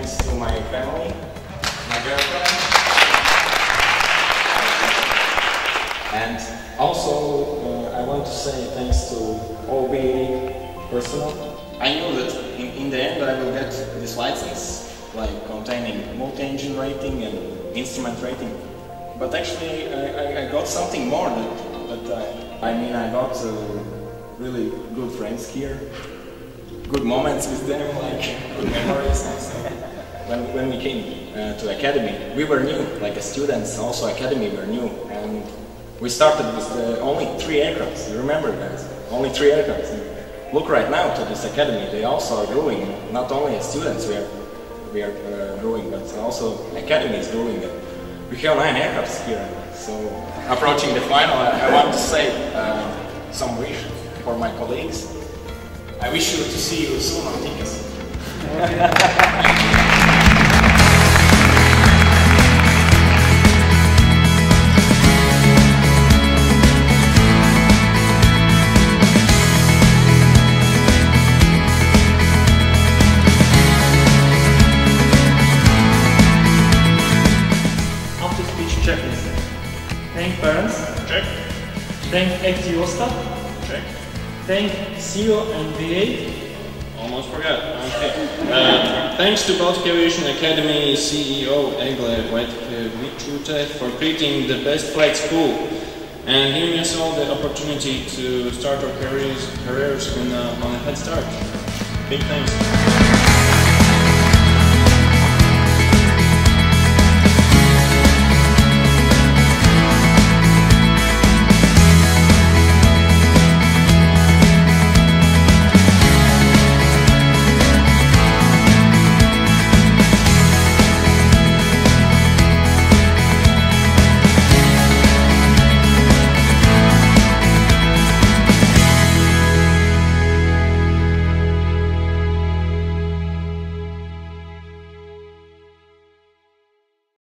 thanks to my family, my girlfriend, and also I want to say thanks to all BA personnel. I knew that in the end I will get this license, like containing multi-engine rating and instrument rating. But actually I got something more I got really good friends here, good moments with them, like good memories and stuff. When we came to academy, we were new, like as students, also academy were new, and we started with only 3 aircrafts. You remember, guys? Only 3 aircrafts. And look right now to this academy, they also are growing. Not only as students we are growing, but also academy is growing. We have 9 aircrafts here. So approaching the final, I want to say some wish for my colleagues. I wish you to see you soon on tickets. After speech checklist. Thank parents. Check. Thank FTO staff. Check. Thank CEO and VA. Almost forgot. Okay. Thanks to Baltic Aviation Academy CEO Egle Wojtkiewicz for creating the best flight school and giving us all the opportunity to start our careers on a head start. Big thanks.